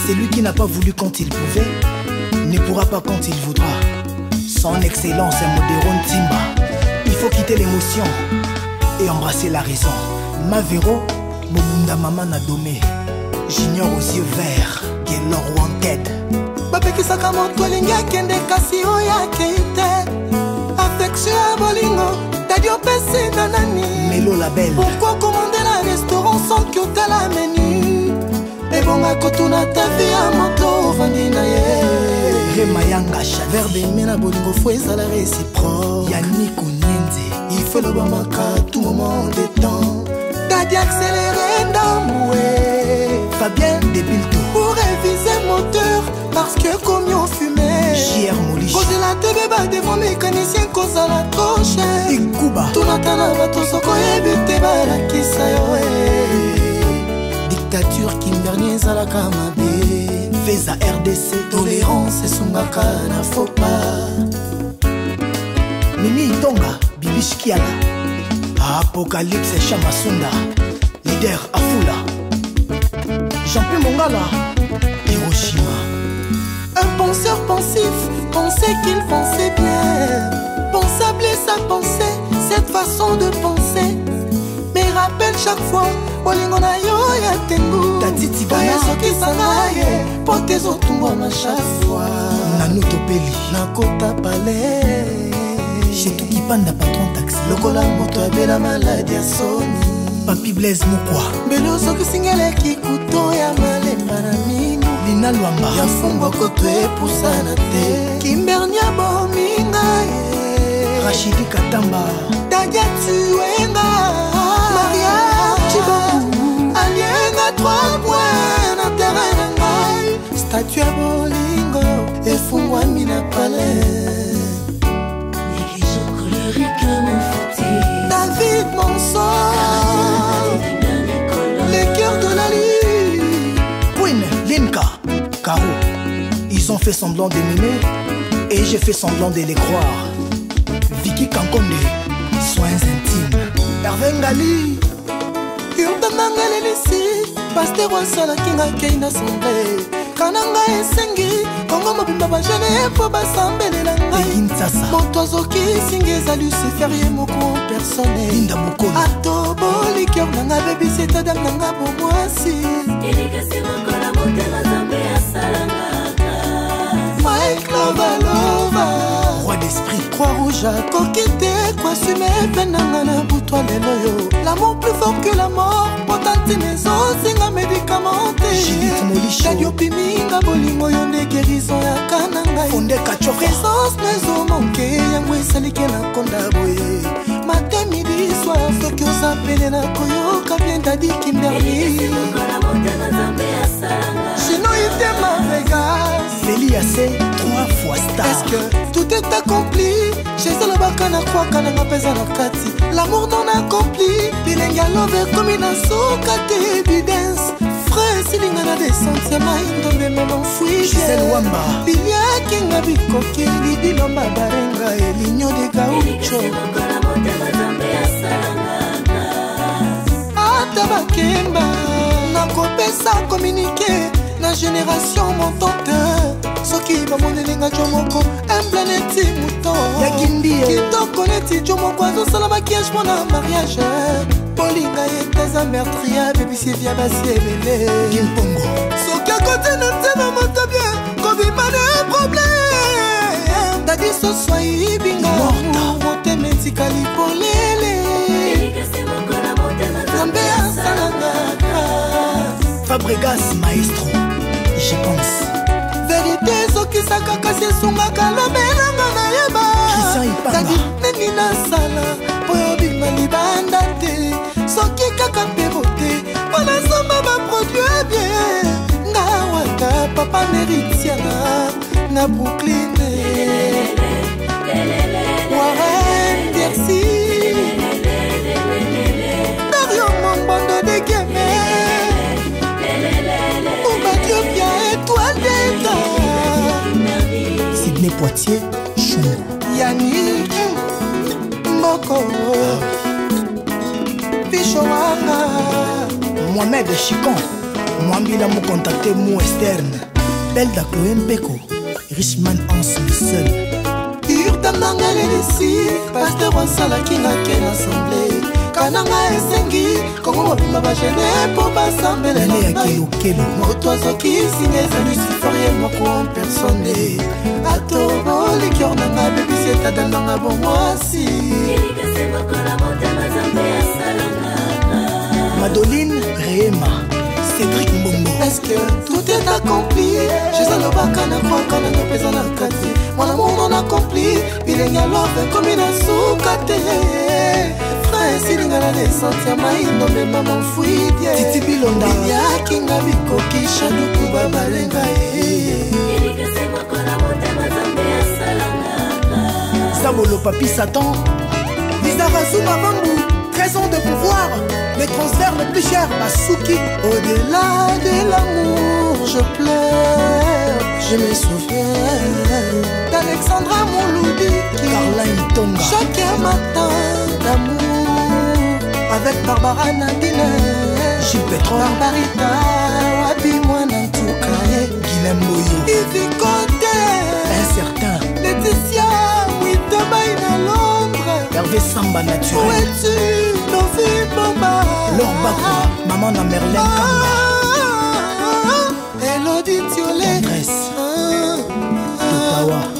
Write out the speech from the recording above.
Celui qui n'a pas voulu quand il pouvait ne pourra pas quand il voudra. Son excellence est Modéron Timba. Il faut quitter l'émotion et embrasser la raison. Mavero, Momunda Mama Nadomé. J'ignore aux yeux verts qu'est l'or wanted. Bapekisaka moto elingi akende kasi oyo akeite. Affection ya bolingo tadi opesi na nani. Melo la belle. Pourquoi commander la restaurant sans que otala menu? Ebonga kotuna ta vie ya moto ovandi na ye. Remayanga Chad. Verbe aimé na bolingo faut ezala réciproque. Yannick Onyenze. Il faut le bamaka tout moment de temps. Tadi accéléré d'amoué. Fabien Debilto. Pour réviser moteur parce que comme on fumait. JR Molish. Poser la TV bas devant mécanicien cause à la trop cher. Et Kuba. Tout natana bato soko ebite balakisa yo. Dictature Kimbernier Zalaka Mabe. Feza RDC. Tolérance et Sungaka na faut pas. Mimi Itonga. Bibish Kiala. Apocalypse Chamasunda. Leader Afula. Jean-Pierre Mongala. Hiroshima. Un penseur pensif pensait qu'il pensait bien. Pensable sa pensée, cette façon de penser. Mais rappelle chaque fois, bolingo na yo ya tengu. Tati Bana. Soki sangaye, potes otumbona chaque fois. Nanu Topeli. Nakota palais. Chez tout qui panda patron taxi. Lokola moto abela maladie ya soni. Papi Blaise Moukwa. Mbelo soki singeleki kuto ya malemba na mino. Lina Luamba. Ya fumbo koto epusana te. Kimbernia bominga ye. Rachidi Katamba. Tadia tuenga. Maria Chibabu. Alienga 3 points na terrain na ngai. Statue ya bolingo efungwami na palais. David Monson, les cœurs de la lune. Queen, Linka, Caro. Ils ont fait semblant de m'aimer et j'ai fait semblant de les croire. Vicky Kankonde, soins intimes. Hervé Ngali, Yurdananga Lelisi, Pasteur Wansala Kinga Keina Assemblée. Kananga esengi, Kongo mobimba bajane po basambelela ngai. Moto azoki singi ezali Lucifer moko personnel. Linda Mokolo. Atoboli cœur nanga baby c'est adam nanga pour moi si. Elikasi mokola motema zambe asalangaka. Mike Lova. Roi d'esprit. Croix-Rouge kokite kwa sume penanga na butwa lelo yo. L'amour plus fort que la mort. Potati maison singa médicamenté. Judith Molicho. Tadio piminga bolingo yo nde guérison ya kananga. Fondé Kachoka. Présence nezo manqué yango esalike na konda boye. Matin midi soir soki ozapele na koyoka bien dadi Kimberly. Sinon il t'aime Vegas. Feli Assé, 3 fois star. Est-ce que tout est accompli? Chez Salobaka na kwa kananga pesa na kati. L'amour non accompli. Bilenga love comme une soka te evidence. Frère silinga na descente ya maindo me me m'enfuis. Gisèle Wamba. Bilia kinga bikoki bilomba barenga elinyo de gaucho. Ata bakemba nakopesa communiqué na génération montante. Soki bamonelinga jomoko emble neti mouton. Yakindi kitoko neti jomoko azosala makiage mpona mariage. Bolinga yeteza meurtrier bebisi via basi ebele. Kimpongo. Soki akote na ntema moto bien kobima de problème. Dadi soswa ibinga motema etikali polele. Nambe asalangaka. Fabregas Maestro. Je pense. Vérité sokisaka kasi esungaka lobelanga na yeba. Tadi neni nasala po yobima libanda te. Soki kaka mpe bote mpo nasomba baproduit bien. Ngawaka papa meritiana na Brooklyn. Warren Dercy Dario Mambondo de Guémé Oubadio étoile d'état. Sidney Poitier, Chou. Yannick Mboko Pichouana Mohamed Chicon. Mwambila mou contacté mou externe. Belle da Chloé Mbeko. Richman Hans le seul. Urtananga lelisi. Pasteur wasalaki na ken assemblée. Kananga esengi. Kongo mobimba bagene po basambele na ngai. Moto azoki singa ezali siforie moko en personne. Atobo likior nanga bebisi etadal nanga bomwasi. Madeline Réma, Cédric Mbombo. Est-ce que tout est accompli? Jésus le bakana kwaka na pesa na kati. Mon amour non accompli, bilenga love comme une soukate. Frère silinga la descente ya maindo me maman fuidie. Titi Bilonda. Ya kinga biko kisha luku babalenga Sabolo Papi Satan. Lizarazu Mabambu. 13 ans de pouvoir, les transferts les plus chers, Basuki. Au-delà de l'amour, je pleure, je me souviens d'Alexandra Mouloudi qui Carla Tonga. Chaque matin d'amour avec Barbara Nadine, Gilles Petron, Barbarita, Wabi Mwanantoukae, Guilhem Boyo, Yves Côté, Incertain, Laetitia Witabaï à Londres, Hervé Samba où naturel, es-tu, Novi Bomba, Laure Bakwa, Maman na Merlin Kanga, Elodie Thiolé, Tendresse, Totawa.